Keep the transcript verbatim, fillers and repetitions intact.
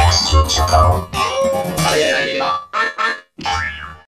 Next to Japan. あれやりな。